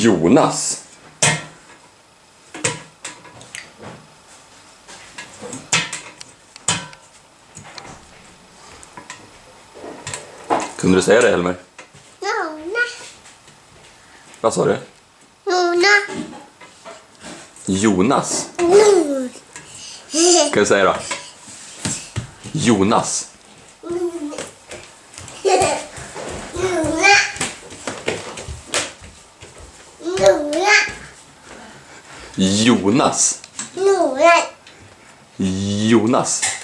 Jonas. Kunde du säga det, Helmer? Jona. Vad sa du? Jona. Jonas. Kan du säga då? Jonas. Jonas. Nora. Jonas.